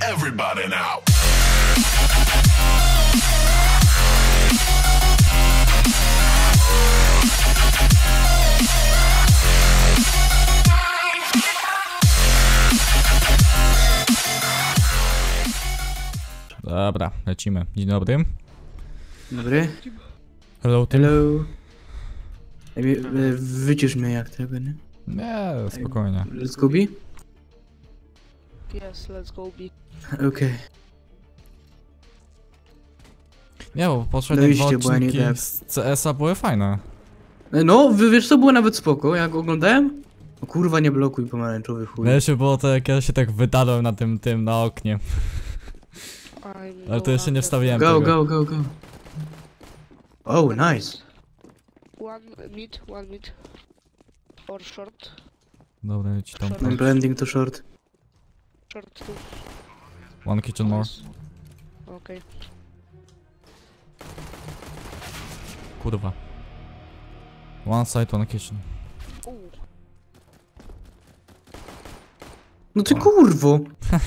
Everybody now. Dobra, lecimy. Dzień dobry. Dobry. Hello, Tim. Hello. Wycisz mnie jak tego, nie? Nie, spokojnie. Let's go B? Yes, let's go B. Okej. Nie, bo poprzednie Dojście, dwa bo ja nie odcinki tak. z CS-a były fajne. No, wiesz co, było nawet spoko, jak oglądałem? O kurwa, nie blokuj pomarańczowy chuj. Najlepsze było to, jak ja się tak wydałem na tym, na oknie. Ale to jeszcze nie wstawiłem Go, tego. go, go, go. Oh, nice. One mid. Or short. Dobra, leci tam. I'm blending to short. Short two. One kitchen more. Okay. Kurwa. One side, one kitchen. No ty kurwo.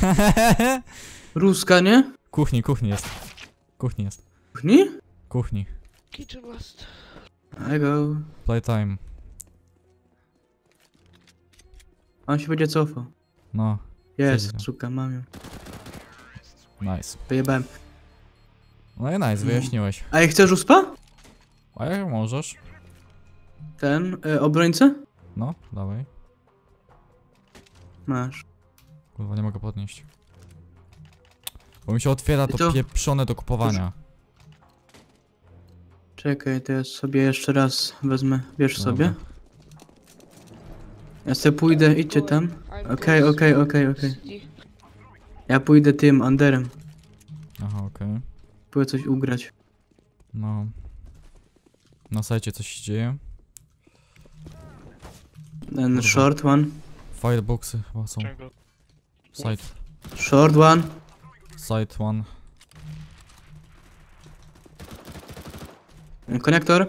Ruska, nie? Kuchni jest. Kuchni jest. Nie? Kuchni. Kitchen last. I go. Playtime. On się będzie cofał. No, Jest, Siedzi. suka, mam ją. nice. Wyjebałem. No i nice, wyjaśniłeś. A jak chcesz uspa? A jak możesz? Ten, obrońcę? No, dawaj. Masz. Kurwa, nie mogę podnieść. Bo mi się otwiera I to to- pieprzone do kupowania. Czekaj, to ja sobie jeszcze raz wezmę. Bierz Dobra. sobie. Ja sobie pójdę, idźcie tam. Okej. Ja pójdę tym, underem. Aha, okej. Pójdę coś ugrać. No. Na sajcie coś się dzieje. Ten Kurwa. short one. Fireboxy chyba są. Side. Short one. Side one. Konektor.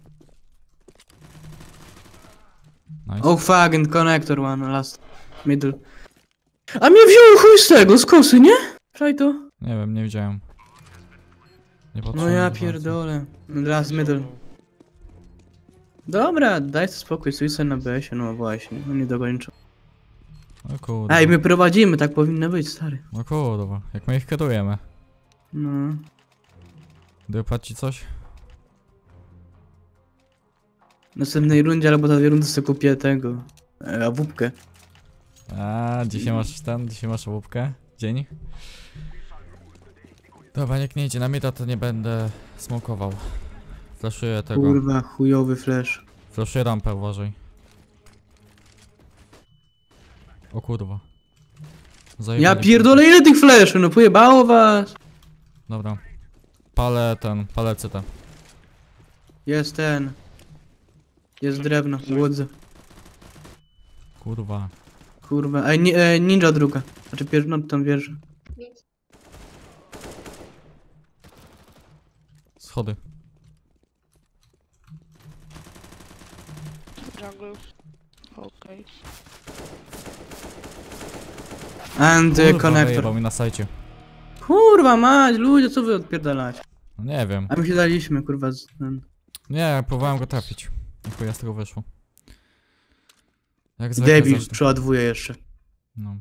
Nice. Oh fuck, and connector one, last. Middle. A mnie wziął chuj z tego, z kosy, nie? Czaj to. Nie wiem, nie widziałem. Nie No patrzyłem ja za bardzo. pierdolę. Last middle. Dobra, daj sobie spokój, Suicide na BS-ie, no właśnie, on nie dokończył. No kurwa. Ej, my prowadzimy, tak powinno być, stary. No kurwa, jak my ich kierujemy. No. Dopłać ci coś? W następnej rundzie albo za 2 rundy sobie kupię tego. AWP-kę. A, dzisiaj masz łupkę? Dzień? Dobra, jak nie idzie na mida, to nie będę smokował. Flashuję tego. Kurwa, chujowy flash. Flashuję rampę, uważaj. O kurwa. Ja Zajebali. pierdolę, ile tych flaszy, no pojebało was. Dobra. Palę CT. Jest ten. Jest drewno, łodze. Kurwa. Kurwa, ej, ninja druga. Znaczy no tam wierzę. Schody. Jungle. Okay. And Kurwa, connector. wyjebał mi na sajcie. Kurwa mać, ludzie, co wy odpierdalacie? No nie wiem. A my się daliśmy, kurwa, z ten. Nie, próbowałem go trafić. I chuja z tego wyszło. Jak zwykle Debil, zresztą. przeładowuje jeszcze. No.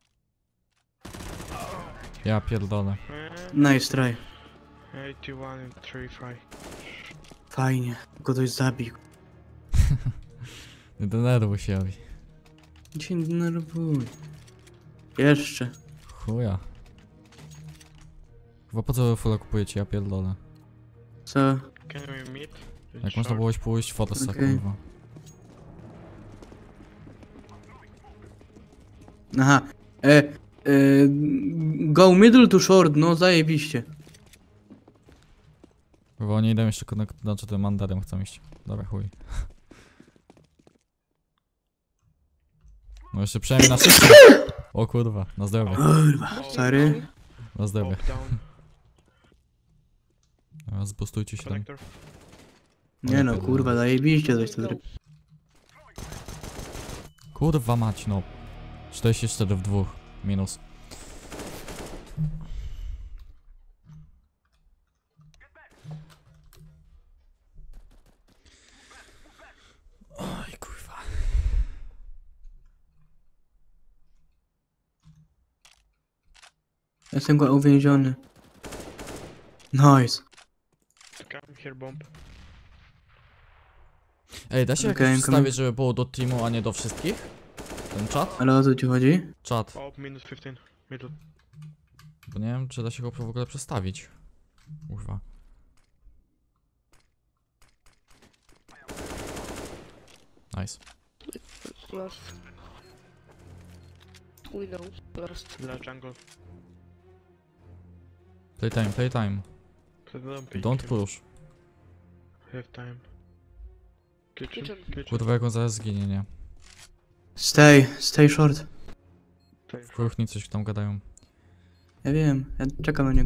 Ja pierdolę. Nice try. 81 and 35. Fajnie, go ktoś zabił. Nie denerwuj się, Jawi. Cię nie denerwuj. Jeszcze. Chuja. Chyba po co wy fulla kupujecie, ja pierdolę. Co? Can we meet? Jak można było pójść fotosa, Okej. kurwa. Aha. Go middle to short, no zajebiście. Bo oni idą jeszcze znaczy tym mandarem chcą iść. Dobra, chuj. No jeszcze przynajmniej na szybko. O kurwa, na zdrowie. Kurwa, stary. Na zdrowie. Up, down, Zbustujcie się tam. connector. Nie no, kurwa, zajebiście coś to zrobił. Kurwa mać, no. 44 w dwóch. Minus. Jestem go uwięziony. Nice. Come here, bomb. Ej, da się Okej, jakoś come. wstawić, żeby było do teamu, a nie do wszystkich? Ten czat? Ale o co ci chodzi? Czat. Op, minus 15. Middle. Bo nie wiem, czy da się go w ogóle przestawić. Kurwa. Nice. Last. Window. Last. Last jungle. Playtime, playtime. Don't peek. Don't push. Have time. Kitchen. Kitchen. Kitchen. Kurwa, jak on zaraz zginie, nie? Stay short. Stay W kuchni coś tam gadają. Ja wiem, ja czekam na niego.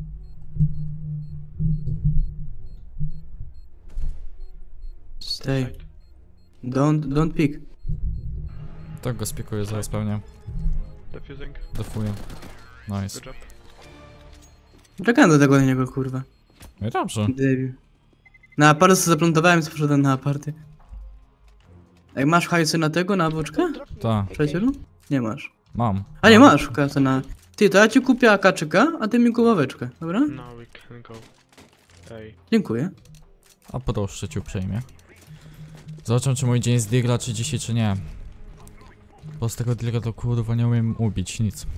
Stay. Side. Don't pick. Tak go spiekuję zaraz pewnie. Defusing. Defuję. Nice. Good job. Czekam do tego na niego, kurwa. No i dobrze. Debil. Na aparty sobie zaplantowałem, co poszedłem na aparty. Ej, masz hajsy na tego, na boczkę? Ta, Przyjacielu? Nie masz. mam. A nie masz kasy na... Ty, to ja ci kupię akaczyka, a ty mi głoweczkę, dobra? Now we can go. Hey. Dziękuję. A proszę cię uprzejmie. Zobaczę, czy mój dzień z Digla, czy dzisiaj, czy nie. Bo z tego Digla to kurwa nie umiem ubić nic.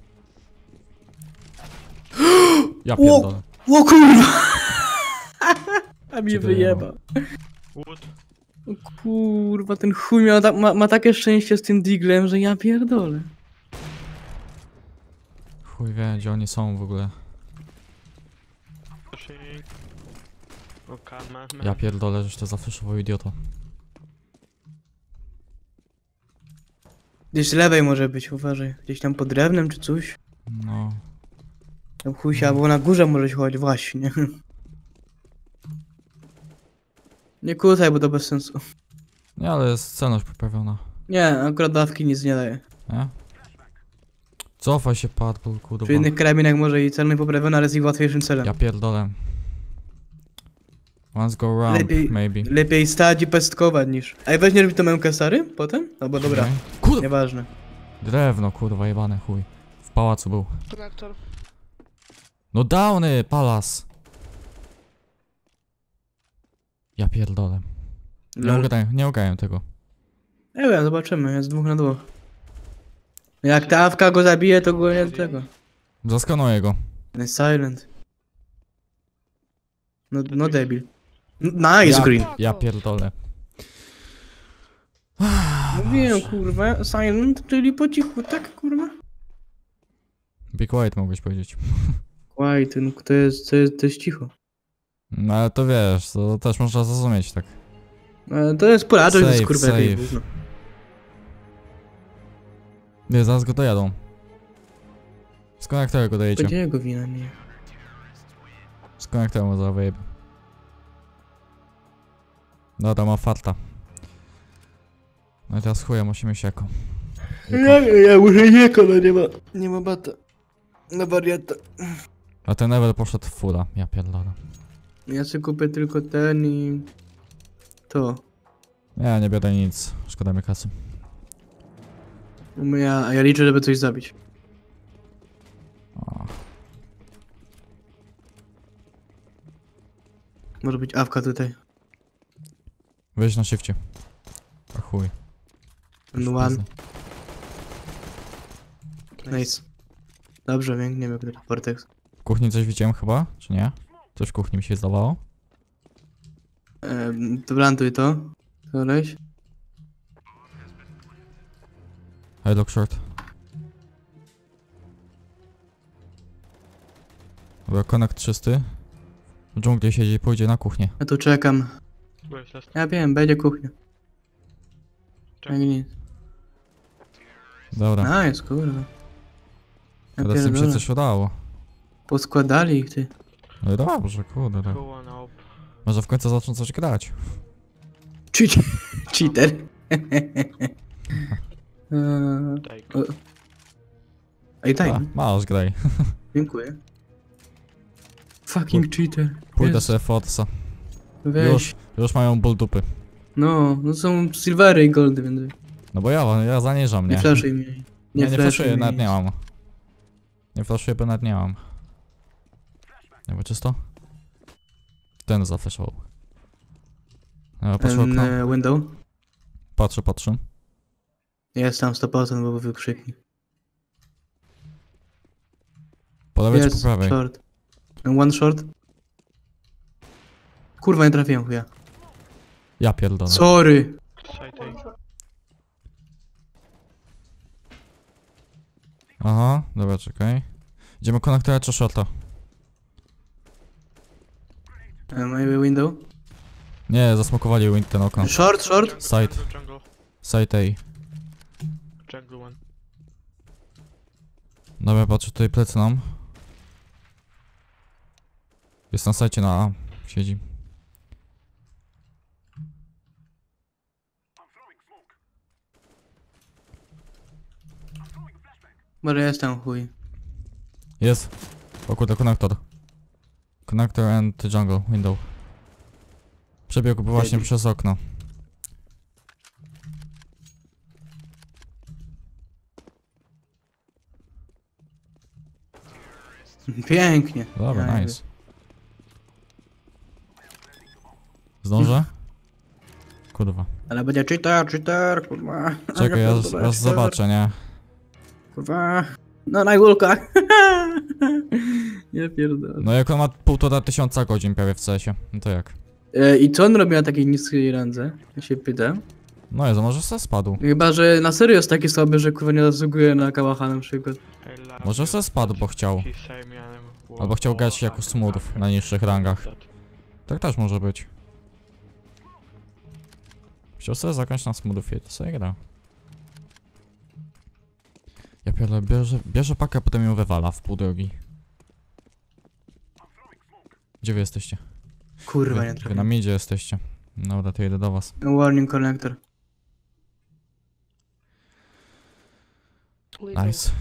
Ja pierdolę. O kurwa! A mnie Cię wyjebał. Wood. O kurwa, ten chuj ma takie szczęście z tym diglem, że ja pierdolę. Chuj wie, gdzie oni są w ogóle. Pushing. Oh, come man. Ja pierdolę, żeś to zafryszował, idioto. Gdzieś z lewej może być, uważaj. Gdzieś tam pod drewnem czy coś. No. Tam chuj się, albo na górze może się chodzić, właśnie. Nie kucaj, bo to bez sensu. Nie, ale jest celność poprawiona. Nie, akurat dawki nic nie daje. Nie? Cofaj się, padł, kurwa. Przy innych karabinach może i celność poprawiona, ale z ich łatwiejszym celem. Ja pierdolę. Once go round, Lepiej- maybe. Lepiej stać i pestkować niż... Ej, weźmiesz mi to mękę stary? Potem? No bo dobra, Okej. Kurwa! nieważne. Drewno, kurwa, jebane, chuj. W pałacu był. Konektor. No downy, palas! Ja pierdolę. Nie ogarniam tego. Nie wiem, zobaczymy, jest 2 na 2. Jak ta awka go zabije, to go nie do tego. Zaskanuję go. On jest silent. No debil. Nice green. Ja pierdolę. Mówiłem kurwa, silent, czyli po cichu, tak kurwa? Be quiet mogłeś powiedzieć. Quiet, no to jest cicho. No ale to wiesz, to też można zrozumieć tak. To jest pora, to jest Save, kurwa save. jakieś gówno. Nie, zaraz go dojadą. Z konektora go dojedzie. Będzie jego wina, nie. Z konektora mu zaraz wyjebie. Dobra, ma farta. No i teraz chuja, musimy się jako. Ja muszę jeko, no nie ma bata. Na wariata. A ten Ever poszedł w fura, ja pierdolę. Ja sobie kupię tylko ten i... To. Nie biorę nic, szkoda mi kasy. Ja liczę, żeby coś zabić. O, Może być awka tutaj. weź na shifcie. A chuj. One. Nice. Dobrze, pięknie jak ten Vortex. W kuchni coś widziałem chyba, czy nie? Coś w kuchni mi się zdawało. To plantuj to. Koleś. I look short. Dobra, connect czysty. W dżungli siedzi i pójdzie na kuchnię. Ja tu czekam. Where is last? Ja wiem, będzie kuchnia. Check. Jak nic. Dobra, Nice, kurwa. Ja teraz im się pierdolę. coś udało. Poskładali ich, ty. No i dobrze, kurde. Go one up. Może w końcu zaczną coś grać. Cheater. Take. Ej, daj. A, masz, graj. Dziękuję. Fucking cheater. Pójdę Jest. sobie Forza. Weź. Już mają ból dupy. No są silvery i goldy, więc... No bo ja zaniżam, Nie nie? flashuj mnie. Nie flashuj flashuję, mnie. nawet nie mam. Nie flashuję, bo nawet nie mam. Jakby czysto? Ten zaflashował. Patrzę okno. Window. Patrzę. Jest tam 100%, bo wykrzyknik. Po lewej czy po Jest, prawej? short. One short. Kurwa, nie trafiłem chuja. Ja pierdolę. Sorry. Side A. Aha, dobra, czekaj. Idziemy konektora czy shorta? Maybe window. Nie, zasmokowali wind ten okno. Short. Side. Jungle. Side A. Jungle one. Dobra, patrzę tutaj plecy nam. Jest na sajcie na A. Siedzi. Może jestem chuj. Jest. O kurde, konektor. Connector and jungle, window. Przebiegł właśnie Siedzi. przez okno. Pięknie. Dobra, Ja nice. Zdążę? Kurwa. Ale będzie cheater, kurwa. Czekaj, ja raz zobaczę, nie? Kurwa. No na gulkach. Nie pierdolę. No jak on ma 1500 godzin prawie w CS-ie, no to jak? I co on robi na takiej niskiej randze? Ja się pytam. No Jezu, może se spadł. Chyba, że na serio jest taki słaby, że kurwa nie zasługuje na kałacha na przykład. I love Może se spadł, bo chciał. He saved me and I'm- Albo chciał grać jako smooth na niższych rangach. Tak też może być. Chciał sobie zagrać na smoothie, to sobie gra. Ja pierdolę, bierze pakę, a potem ją wywala w pół drogi. Gdzie wy jesteście? Kurwa, nie Wy na trafiłem. midzie jesteście. Dobra, to jedę do was. Warning connector. Window. Nice.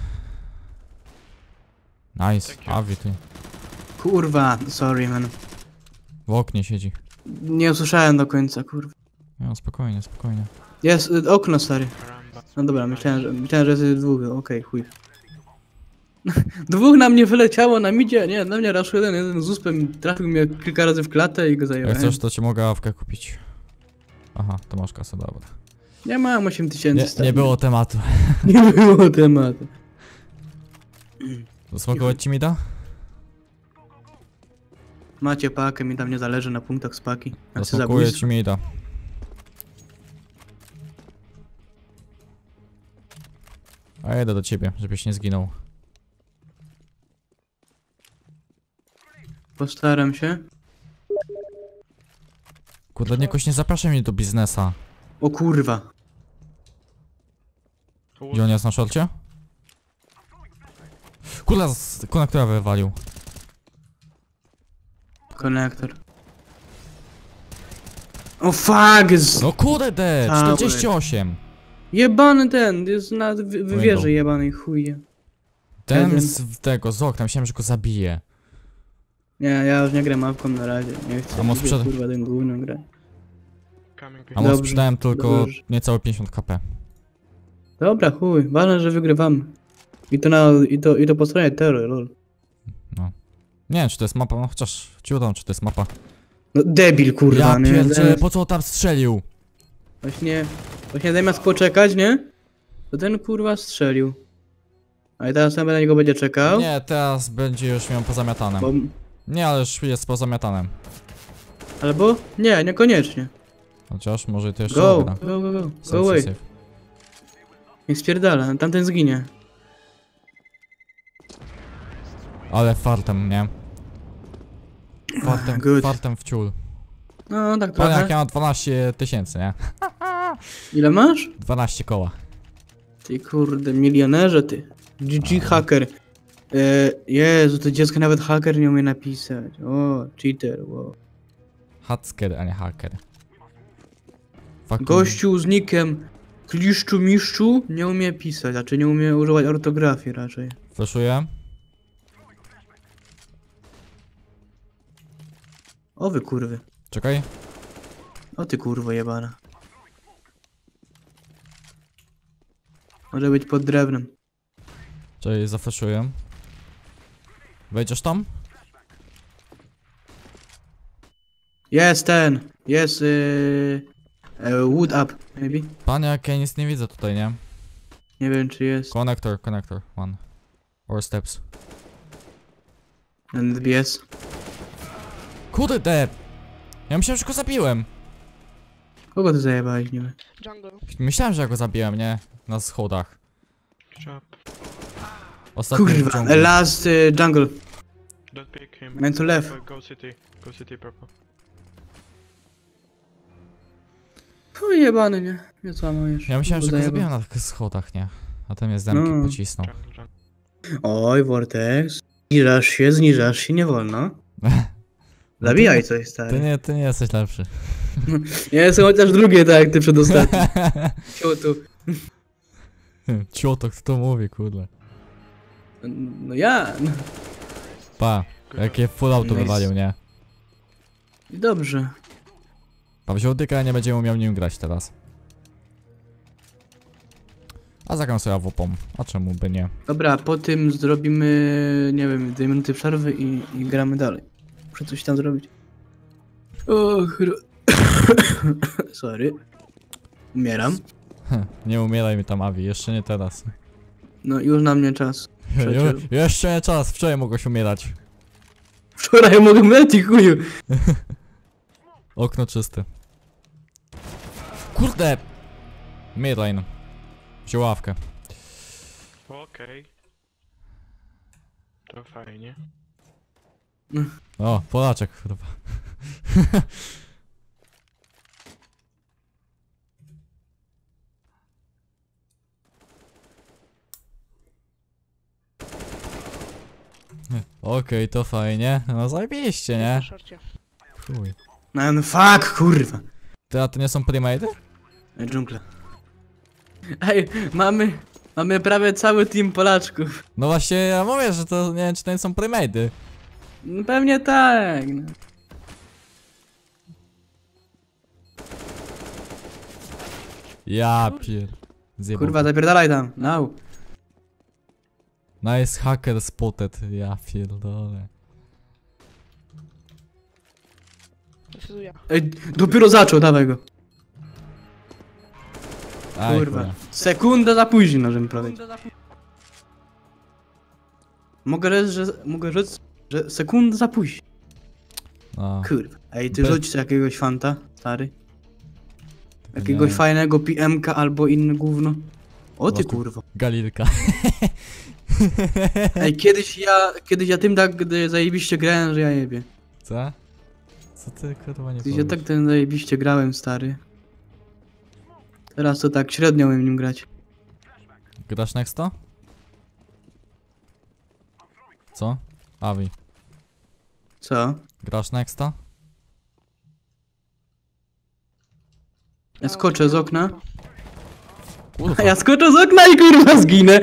Nice, Thank you. Avi ty. Kurwa, sorry man. W oknie siedzi. Nie usłyszałem do końca, kurwa. No spokojnie, spokojnie. Jest okno, stary. Ramba. No dobra, myślałem, że jest dwóch. Okej, chuj. Dwóch na mnie wyleciało na midzie, nie, na mnie raz jeden z uspem trafił mnie kilka razy w klatę i go Jak zająłem. chcesz, to ci mogę awkę kupić. Aha, to masz kasę, dobra. Nie mam 8000 Nie, stary. nie było tematu. Nie było tematu. Zasmokować ci mi da? Macie pakę, mi tam nie zależy na punktach z paki. Znaczy Zasmokuję zabójstwo. ci mi da. A jedę do ciebie, żebyś nie zginął. Postaram się. Kurde, jakoś nie zapraszaj mnie do biznesa. O kurwa. Gdzie on jest na szorcie? Kurde, konektora wywalił. Konektor. O fuck! No kurde, Cały. 48. Jebany ten, jest na Window. wieży jebany chuje. Ten Jeden. z tego, z okna, myślałem, że go zabije. Nie, ja już nie gram mapką na razie. Nie chcę. A mu lubię, sprzeda- kurwa ten gówno grać. Coming A mu Dobrze, sprzedałem tylko dobrze. niecałe 50 kp. Dobra, chuj, ważne, że wygrywamy. I to po stronie terror, lol. No. Nie wiem, czy to jest mapa, no chociaż ciudam, czy to jest mapa. No debil, kurwa, Ja nie? pierdzielę, po co on tam strzelił? Właśnie zamiast poczekać, nie? To ten kurwa strzelił. A i teraz ja na niego będzie czekał. Nie, teraz będzie już miał pozamiatane. Bo, Nie, ale już jest pozamiatanem. albo? Nie, niekoniecznie. Chociaż może to jeszcze Go, ugra. go, go, go. Safe, Go away. safe. Niech spierdala, tamten zginie. Ale fartem, nie? Good. Fartem w ciul. No, tak Pan jak trochę. ja mam 12 000, nie? Ile masz? 12 koła. Ty kurde, milionerze ty. GG hacker. Jezu, to dziecko nawet hacker nie umie napisać. O, cheater, wow. Hacker, a nie hacker. Fucking- Gościu z nickiem Kliszczu Miszczu nie umie pisać, znaczy nie umie używać ortografii raczej. Flashuję. O wy kurwy. Czekaj. O ty kurwo jebana. Może być pod drewnem. Czekaj, zaflashuję. Wejdziesz tam? Jest ten. Jest wood up, maybe. Panie, jak ja nic nie widzę tutaj, nie? Nie wiem czy jest. Connector, one. Or steps. NBS. Kurde! Ja myślałem, że go zabiłem. Kogo ty zajebałeś, nie wiem. Jungle. Myślałem, że ja go zabiłem, nie? Na schodach. Shop. Ostatni w Kurwa, dżungli. last jungle. Don't pick him. Man to left. Go city. Go city purple. Chuj jebany, nie? Nie złamujesz. Ja myślałem, że go Zajebał. zabiłem na tych schodach, nie? A ten mnie z demki No. pocisnął. Jungle. Oj, Vortex. Zniżasz się, nie wolno. Zabijaj coś, stary. Ty nie jesteś lepszy. Ja jestem chociaż drugie, tak jak ty przedostatni. Ciotu. Cioto, kto to mówi, kurde. No ja. No. Pa, jakie full auto Nice. wywalił, nie? I dobrze. Pa wziął dyka, ja nie będzie umiał nim grać teraz. A zagram sobie AWP-om, a czemu by nie? Dobra, po tym zrobimy, nie wiem, 2 minuty przerwy i gramy dalej. Muszę coś tam zrobić. Sorry. Umieram. Nie umieraj mi tam, Avi, jeszcze nie teraz. No już na mnie czas. Przecież. Jeszcze nie czas, wczoraj mogłeś umierać. Wczoraj mogę mleć, chuju. Okno czyste. Kurde! Midline. Wziął ławkę. Okej. To fajnie. O, Polaczek, kurwa. Okej, to fajnie. No zajebiście, nie? Na szorcie. Chuj. No fuck, kurwa. Ty, a to nie są premade? Dżungla. Ej, mamy prawie cały team Polaczków. No właśnie, ja mówię, że to nie wiem, czy to nie są premade. No pewnie tak. No. Ja pier... Zjebał. Kurwa, zapierdalaj tam. No. Nice hacker spotted. Ja pierdolę. Decyduję. Ej, dopiero zaczął, dawaj go. Aj, Kurwa. chuja. Sekundę za późno, żebym prawie. Mogę rzec, że sekundę za późno. No, Kurwa. Ej, ty Be- rzuć jakiegoś fanta, stary. tylko Jakiegoś nie. fajnego PM-ka albo inne gówno. O ty Masz tu- kurwa. Galilka. Ej, kiedyś ja tym tak zajebiście grałem, że ja jebie. Co? Co ty kurwa nie Kiedyś ja powiesz? tak ten zajebiście grałem, stary. Teraz to tak średnio umiem nim grać. Grasz nexto? Co? Avi. Co? Grasz nexto? Ja skoczę z okna. Kurwa. A ja skoczę z okna i kurwa zginę.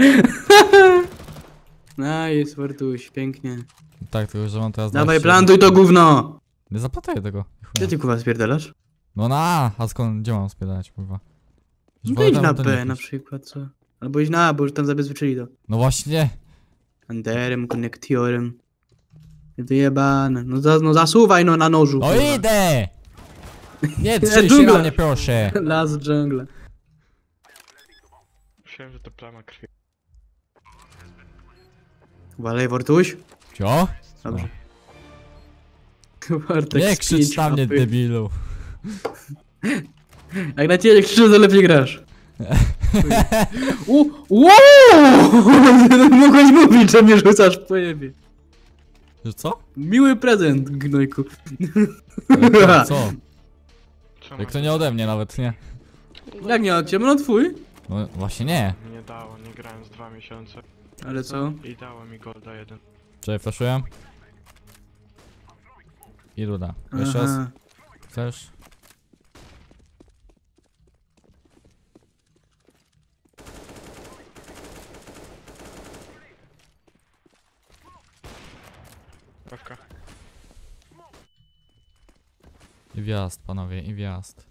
Nice, Wartuś, pięknie. Tak, tylko że mam teraz... Dawaj, 20. plantuj to gówno! Nie zaplatuję tego. Gdzie ty kurwa spierdalasz? No na, a skąd, gdzie mam spiedać, kurwa? Już No to idź wolę na tam to nie B na iść. przykład, co? Albo idź na A, bo już tam zabezpieczyli to. No właśnie. Anderem, konektorem. Wyjebane. No zasuwaj no na nożu. No kurwa. idę! Nie Ja drzyj się dżungla. na mnie, proszę. Las dżungla. Myślałem, że to plama krwi. Walej, Wartuś. Cio? Dobrze. Wartek Nie z krzycz 5 na mnie, mapy. debilu. Jak na ciebie krzyczę, to lepiej grasz. Wow! Mogłeś mówić, że mnie rzucasz w pojebie. Że co? Miły prezent, gnojku. Co? Co Jak ma- to nie ode mnie nawet, nie? Jak nie od ciebie, no twój. No właśnie nie. Nie dało, nie grałem z 2 miesiące. Ale co? I dało mi golda 1. Czekaj, flashuję. I ruda. Jeszcze raz. Aha. Chcesz? Ławka. I wjazd, panowie, i wjazd.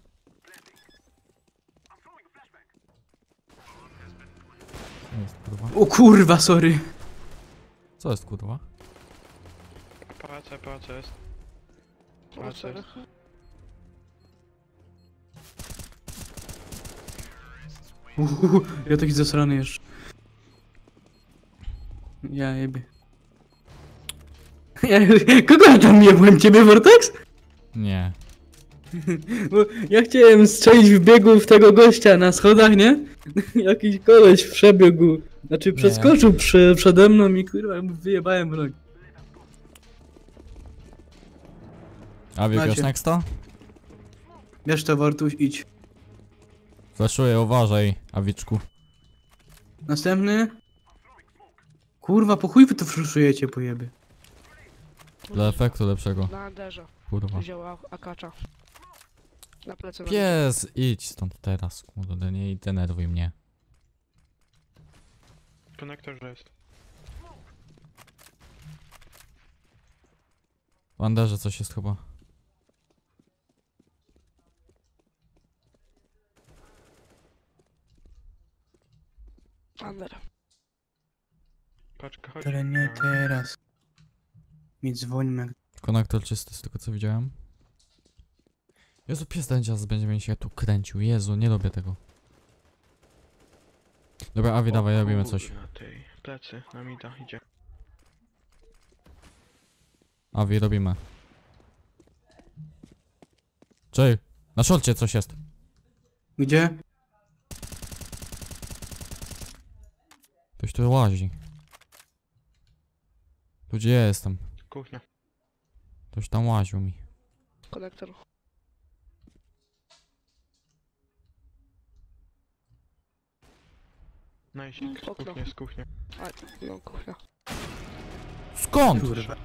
Co jest, kurwa? O kurwa, sorry. Co jest, kurwa? Pałace jest. O, sorry. Ja taki zasrany jeszcze. Ja jebie. Kogo ja tam jebłem? Ciebie, Vortex? Nie. Bo ja chciałem strzelić w biegu w tego gościa na schodach, nie? Jakiś koleś przebiegł. Znaczy przeskoczył przede mną i kurwa mu wyjebałem broń. A wiesz Macie. nexta? Wiesz to, Wartuś, idź. Flaszuję, uważaj, Awiczku. Następny. Kurwa, po chuj wy to fruszujecie, pojeby. Dla efektu lepszego. Na Anderze. Kurwa. Wzięła akacza. Na plecy. Pies, idź stąd teraz, kurde, nie denerwuj mnie. Konektor jest. W Anderze coś jest chyba. Ander. Paczka, chodź. Ale nie teraz. Mi dzwońmy. Konektor czysty z tego co widziałem. Jezu, pies ten dzias będzie się tu kręcił. Jezu, nie lubię tego. Dobra, Awi, dawaj, robimy coś. Na tej plecy, na mida idzie. Awi, robimy. Czej, na szorcie coś jest. Gdzie? Ktoś tu łazi. Tu gdzie ja jestem? Kuchnia. Ktoś tam łaził mi. Konektor. Najsik, z Okno. kuchni, z kuchni. A, no kuchnia. Skąd? Kurwa.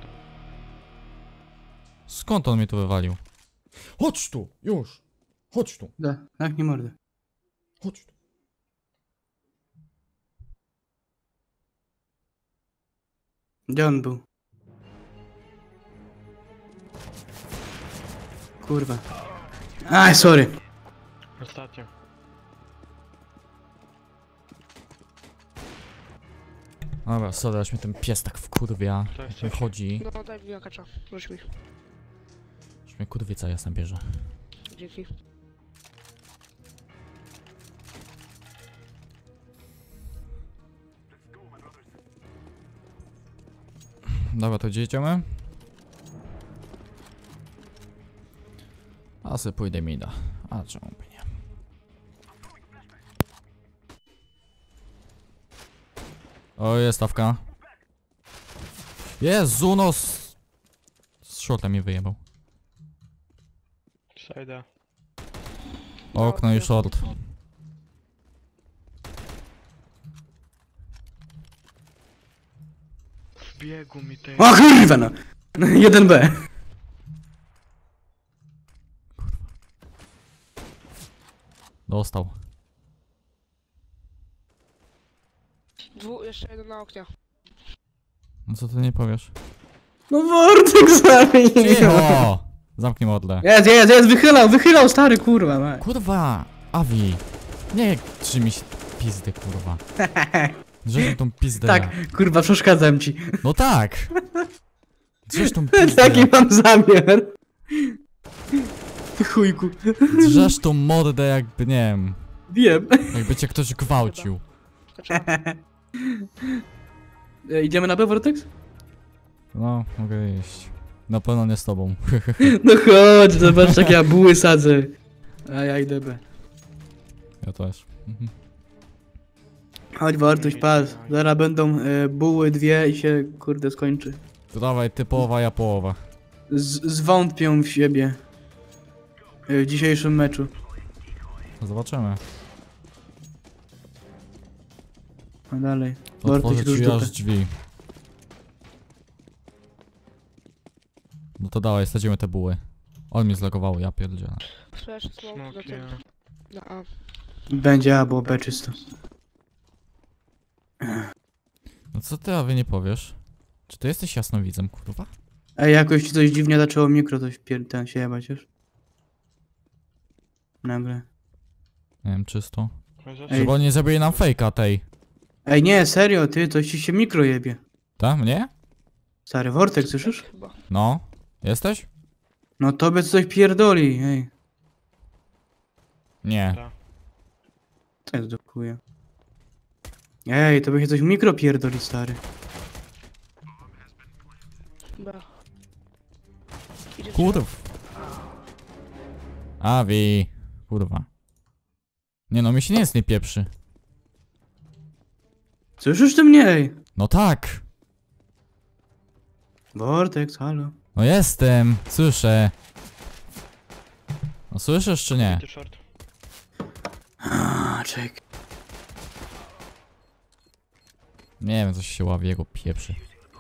Skąd on mnie tu wywalił? Chodź tu, już. Chodź tu, Da, tak nie mordę. chodź tu. Gdzie on był? Kurwa. Aj, sorry. Ostatnio. Dobra, sorry, aż mnie ten pies tak wkurwia. To jest Jak coś. chodzi. No daj mi akacza. Rzuć mi. Aż mnie kurwica jasna bierze. Dzięki. Dobra, to gdzie idziemy? A se pójdę mida. A czemu by nie? O, jest stawka. Jezu, no z shortem mnie wyjebał. Sajda. Okno i short. Wbiegł mi tej... O kurwa no! 1B. Dostał. Jeszcze jeden na oknie. No co ty nie powiesz? No Vortex zabił. Cicho! Zamknij modlę. Jest, wychylał, stary kurwa. mać. Kurwa, Avi. Nie trzy mi się pizdy, kurwa. Drzesz tą pizdę. Tak, kurwa, przeszkadzam ci. No tak. Drzesz tą pizdę. Taki mam zamiar. Ty chujku. Drzesz tą mordę jakby, nie wiem, Wiem. jakby cię ktoś gwałcił. Idziemy na B, Vortex? No, mogę iść. Na pewno nie z tobą. No chodź, zobacz jak ja buły sadzę. A ja idę B. Ja też. Mhm. Chodź Wartuś, patrz. Zaraz będą buły dwie i się kurde skończy. To dawaj, ty połowa, ja połowa. Zwątpią w siebie. W dzisiejszym meczu. Zobaczymy. A dalej. Wartuś Otworzę róż ci dupę. aż drzwi. No to dawaj, sadzimy te buły. On mi zlogował, ja pierdzielę. Flash, smoke na Smok, tym. nie. Na A. Będzie A, bo B czysto. No co ty, Awie, nie powiesz? Czy ty jesteś jasnowidzem, kurwa? Ej, jakoś ci coś dziwnie zaczęło mikro coś ten się jebać już. Nagle. Nie wiem, czysto. Chodź, Ej. Żeby oni nie zrobili nam fejka tej. Ej, nie, serio, ty, coś ci się mikro jebie. Tak? Mnie? Stary, Wortek, słyszysz? Chyba. No, jesteś? No tobie coś pierdoli, ej. Nie. Tak. Co jest do chuja? Ej, tobie się coś mikro pierdoli, stary. B. Idzie Kurw. Avi. Kurwa. Nie no, mi się nic nie pieprzy. Słyszysz ty mnie, ej? No tak. Wortek, halo. No jestem. Słyszę. No słyszysz czy nie? Ty short. A, czek. Nie wiem, coś się ławi jego pieprzy.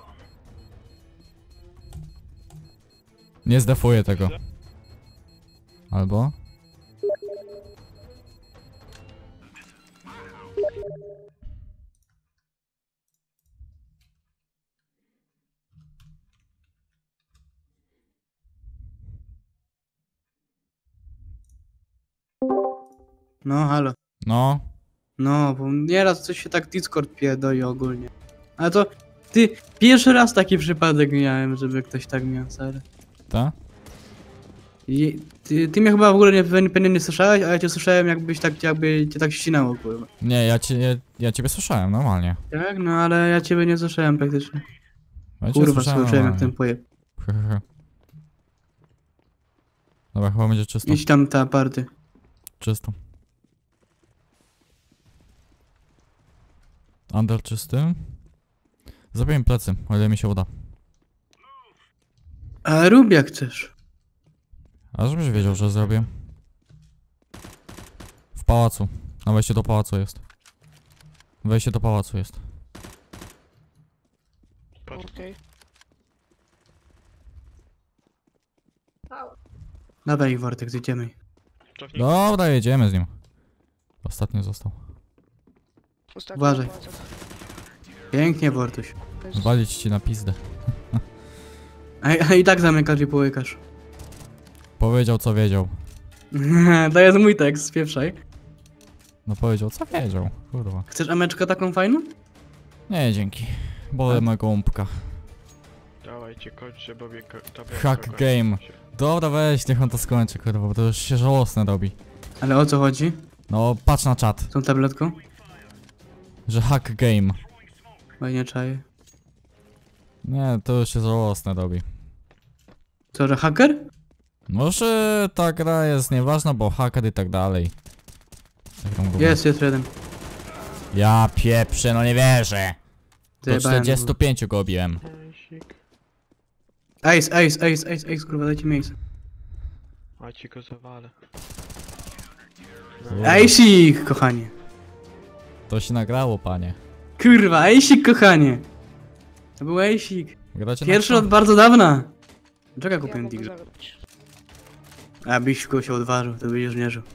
Nie zdefuję tego. Albo? No, halo. No. No, bo nieraz coś się tak Discord pierdoli ogólnie. Ale to, ty, pierwszy raz taki przypadek miałem, żeby ktoś tak miał, stary. Ta? I ty mnie chyba w ogóle pewnie nie słyszałeś, a ja cię słyszałem jakbyś tak, jakby cię tak ścinało, kurwa. Nie, ja ciebie słyszałem, normalnie. Tak? No ale ja ciebie nie słyszałem praktycznie. Ja cię Kurwa, słyszałem jak normalnie. ten pojeb. Hehehe. Dobra, chyba będzie czysto. Idź tam ta party. Czysto. Under czysty. Zrobię plecy, o ile mi się uda. A rób jak chcesz. A żebyś wiedział, że zrobię. W pałacu. Na wejście do pałacu jest. Wejście do pałacu jest. Okej. Dawaj Wortek, zjedziemy. Cofnij. Dobra, jedziemy z nim. Ostatnio został. Ostatni Uważaj. na palcach. Pięknie, Wortuś. Jest- Zwalić ci na pizdę. A i tak zamykasz i połykasz. Powiedział co wiedział. To jest mój tekst, spieprzaj. No powiedział co wiedział. Kurwa. Chcesz ameczkę taką fajną? Nie, dzięki. Bolę mojego łąbka. Dawajcie, kończcie, bo mnie tobie Hack kogoś game. się- Dobra, weź, niech on to skończy, kurwa, bo to już się żałosne robi. Ale o co chodzi? No, patrz na czat, Z tą tabletką? że hack game. Fajnie czaję. Nie, to już się żałosne robi. Co, że haker? Może ta gra jest nieważna, bo hacker i tak dalej. Jak tam gówno. Jest jeden. Ja pieprzę, no nie wierzę. Do Zajebałem. 45 go obiłem. Ejsik. Ace, kurwa, dajcie mi ace. A ci go zawalę. Ace'ik, kochanie. To się nagrało, panie. Kurwa, Ace'ik, kochanie. To był Ace'ik. Gracie Pierwszy na od bardzo dawna. Czekaj, Ja kupiłem mogę Digla. zagrać. A byś go się odważył, to będziesz nie żył.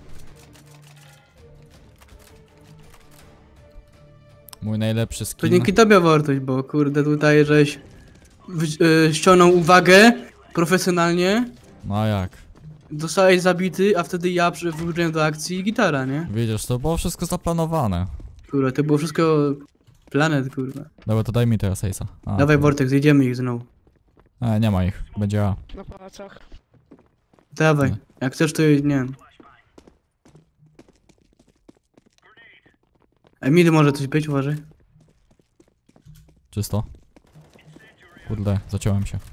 Mój najlepszy To skin. dzięki tobie, Wortuś, bo kurde tutaj żeś ściągnął uwagę profesjonalnie, No a jak? zostałeś zabity, a wtedy ja wróciłem do akcji i gitara, nie? Widzisz, to było wszystko zaplanowane. Kurwa, to było wszystko planet, kurwa. Dobra, to daj mi teraz Ace'a. A, Dawaj, Wortek, zjedziemy ich znowu. nie ma ich. Będzie A. Na palcach. Dawaj, Nie. jak chcesz to nie wiem. Mid może coś być, uważaj. Czysto. Kurde, zaciąłem się.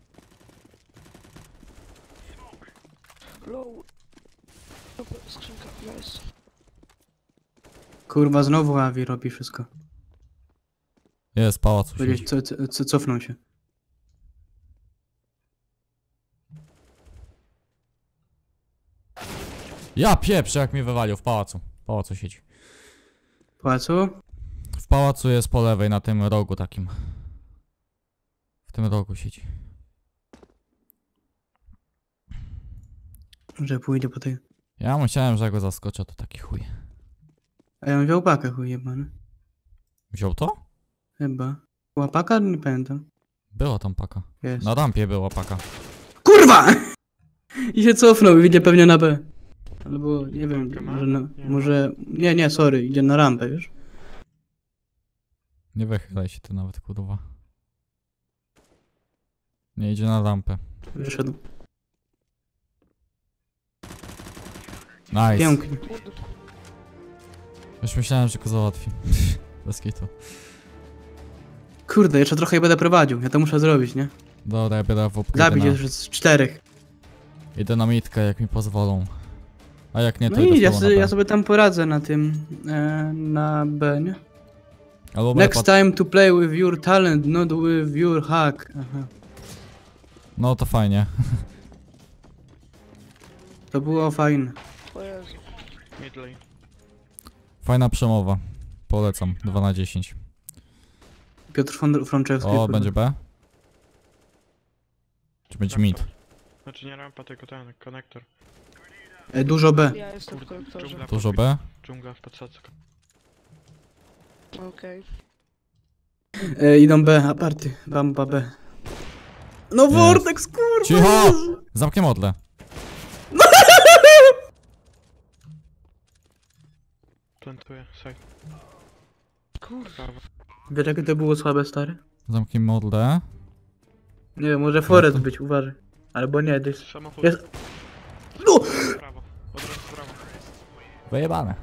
Low. Dobra, skrzynka. Nice. Kurwa, znowu Avi robi wszystko. Jest, pałac u Powiedzieć, siedzi. cofnął się. Ja pieprzę, jak mnie wywalił w pałacu. W pałacu siedzi. Płacu? W pałacu jest po lewej, na tym rogu takim. W tym rogu siedzi. Że pójdzie po tej... Ja myślałem, że go zaskoczę, to taki chuj. A ja bym wziął pakę, chuj jebany. Wziął to? Chyba. Była paka? Nie pamiętam. Była tam paka. Jest. Na rampie była paka. KURWA! I się cofnął i idzie pewnie na B. Albo, nie wiem, może na... Może... Nie, sorry, idzie na rampę, wiesz? Nie wychylaj się ty nawet, kurwa. Nie idzie na lampę. Wyszedł. Nice. Pięknie. Kurde, Już myślałem, że go załatwi. Bez kitu. Kurde, jeszcze trochę je będę prowadził. Ja to muszę zrobić, nie? Dobra, ja biorę w Zabić jeszcze z 4. Idę na mitkę, jak mi pozwolą. A jak nie, to No idę i z ja, tobą na sobie, B. ja sobie tam poradzę na tym, na B, nie? Albo Next time to play with your talent, not with your hack. Aha. No to fajnie. To było fajne. o Jezu. Mid lane. Fajna przemowa. Polecam. 2 na 10. Piotr Frączewski. O, kurde. będzie B? Czy będzie mid? Znaczy nie rampa, tylko ten, konektor. Dużo B. Ja jestem w konektorze. Dżungla Dużo podbieg- B? Dżungla w podsadzkę. Okej. Idą B, aparty. Bamba B. No Vortex, kurwa! Cicho! Jezu. Zamknij modlę. Plantuję, side. Kurwa. Prawo. Wiesz jakie to było słabe, stary? Zamknij modlę. Nie wiem, może Forest być, uważaj. Albo nie, gdzieś... Samochód. Jest... No! Prawo. Od razu prawo. Wyjebane.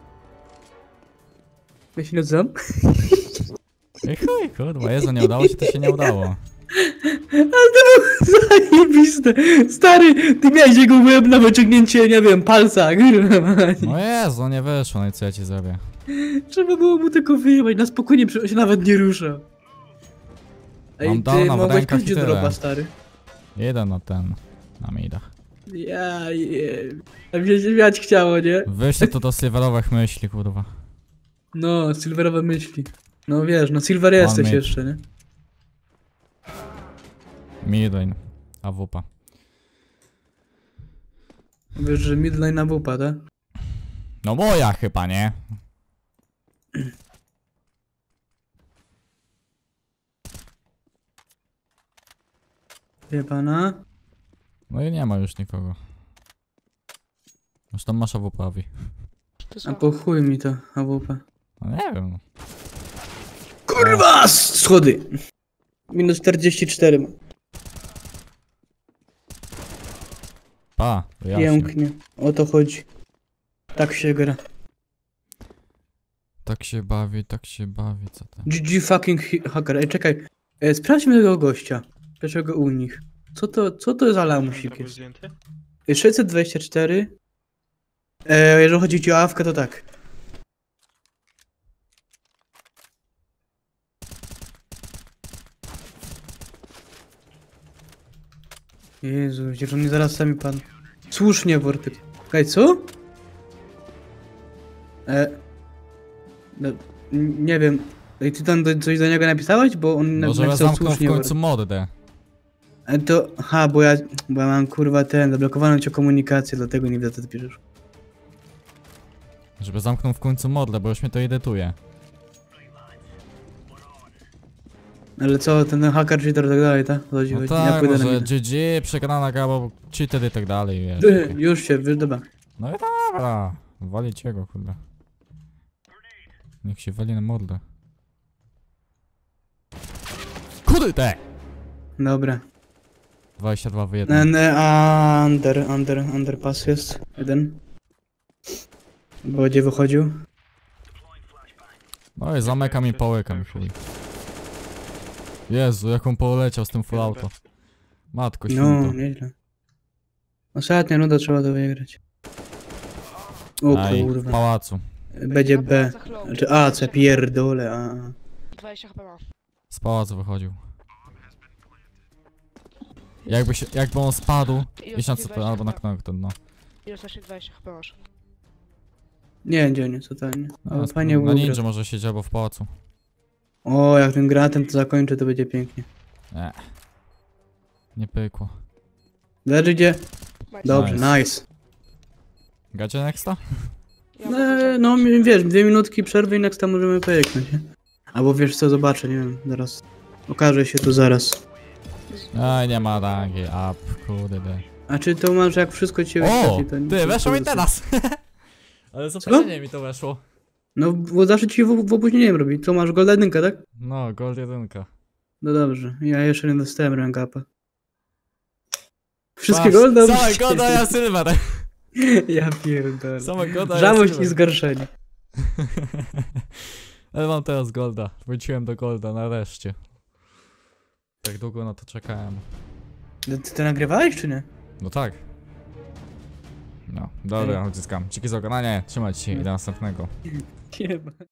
Ja się nie odzywam. Ej chuj, kurwa, Jezu, nie udało się, to się nie udało. Ale to było zajebiste. Stary, ty miałeś jego łeb na wyciągnięcie, nie wiem, palca, kurwa. No Jezu, nie wyszło, no i co ja ci zrobię? Trzeba było mu tylko wyjebać, na spokojnie, on się nawet nie rusza. Ej, Mam ty downa w mogłeś rękach pójść i do tyle. dropa, stary. Jeden na ten. Na midach. Ja je... A mi się śmiać chciało, nie? Wyślę to do silverowych myśli, kurwa. No, silverowe myśli. No wiesz, no silver jesteś mid. jeszcze, nie? Midlane. AWP. Wiesz, że midline na wupa, tak? No moja chyba, nie? Wie pana? No i nie ma już nikogo. Już tam masz AWP, Avi. To jest A po chuj mi to, AWP. No nie wiem. Kurwa! Schody! Minus 44 mam. Pa, wyjaśnię. Pięknie. O to chodzi. Tak się gra. Tak się bawi, co tam? GG fucking hacker. Ej, czekaj. Sprawdźmy tego gościa. Pierwszego u nich. Co to za lamusik Double jest? zdjęty? 624. Jeżeli chodzi ci o awkę, to tak. Jezu, przecież on mnie zaraz sami padł. Słusznie, Vortex. Okej, co? No, nie wiem. Ej, ty tam coś do niego napisałeś? Bo on No żeby napisał zamknął w słusznie. końcu moddę. To, aha, bo ja mam kurwa zablokowaną cię komunikację, dlatego nie widzę co ty piszesz. Żeby zamknął w końcu modlę, bo już mnie to irytuje. Ale co, ten hacker, cheater i tak dalej, tak? Chodzi, No chodzi. tak, pójdę na może minę. GG, przegrana gra, bo cheater i tak dalej, wiesz. Już się, dobra. No i dobra, walicie go, kurde. Niech się wali na modlę. Kurde! Dobra. 22 w 1. Underpass jest. Jeden. Będzie wychodził. No i zamyka mi połyka, mi chuj. Jezu, jak on poleciał z tym full auto. Matko No, święta. nieźle. Ostatnia runda trzeba to wygrać. O Aj, w kurwa. pałacu. Będzie B. Znaczy A, co pierdolę, A. 20 HP ma. Z pałacu wychodził. Jakby on spadł, gdzieś na co albo na knokton, no. Ile właśnie 20 HP masz? Nie, totalnie. No, Ale fajnie na było. ninja może siedzieć albo w pałacu. O, jak tym gratem to zakończę, to będzie pięknie. Nie pykło. Leży gdzie? Macie. Dobrze, Nice. nice. Gacie nexta? Ja mogę No, zrobić. wiesz, 2 minutki przerwy i next time możemy pojeknąć, nie? Albo wiesz co, zobaczę, nie wiem, zaraz. Okaże się tu zaraz. Aj, nie ma rangi, up, kurde. A czy to masz, jak wszystko ci O! wyświetli, to... Ty, to- weszło to- mi teraz! Ale z opóźnieniem mi to weszło. No, bo zawsze ci w opóźnieniem robi. Co, masz gold 1, tak? No, gold 1. No dobrze, ja jeszcze nie dostałem rank upa. Wszystkie Masz golda Same oprócz golda, ciebie. ja silver. Ja pierdolę. Same golda, ja Żałość i silver. zgorszenie. Ale mam teraz golda. Wróciłem do golda, nareszcie. Tak długo na to czekałem. Ty to nagrywałeś, czy nie? No tak. No, dobra, odzyskam. Dzięki za oglądanie, trzymać się i do następnego. Nie ma.